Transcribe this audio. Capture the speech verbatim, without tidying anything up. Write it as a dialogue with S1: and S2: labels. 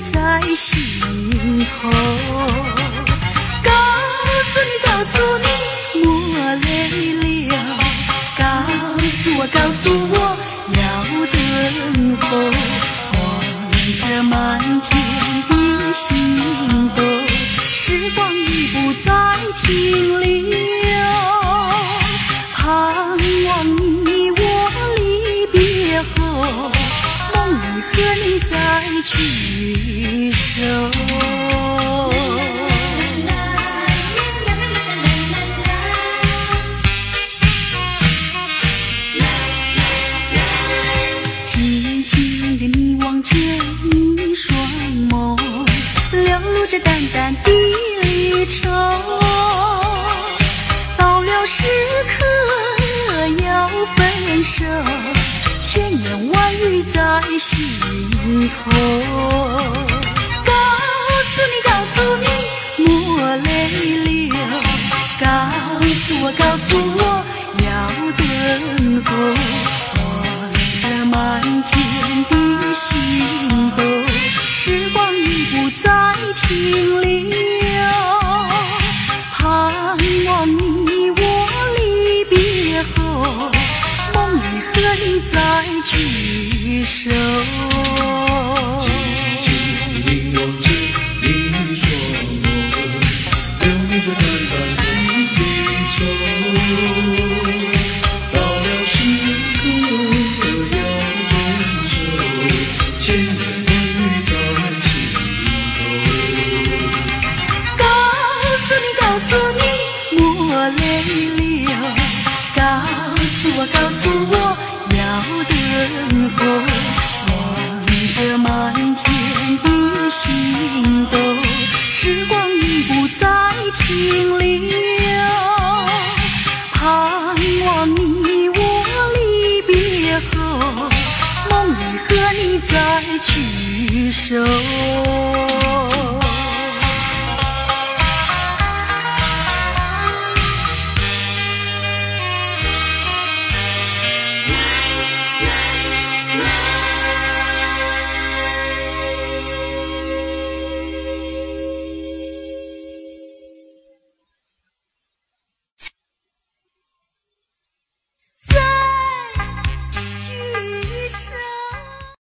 S1: 在心头。告诉你，告诉你，莫泪了。告诉我，告诉我，要等候。望着满天的星斗，时光已不再停留。盼望你我离别后，梦里和你再聚首。静静的你望着你双眸，流露着淡淡的离愁。到了时刻要分手，千言万语在心头。告诉你，告诉你，莫泪了。告诉我，告诉我，要等候。望着满天的星斗，时光已不再停留。盼望你我离别后，梦里和你再聚首。
S2: 静静地凝望着你双眸，流着淡淡的离愁。到了时刻要分手，千言万语在心头。
S1: 告诉你，告诉你，莫泪了。告诉我，告诉我，要等候。望着满天的星斗，时光已不再停留。盼望你我离别后，梦里和你再聚首。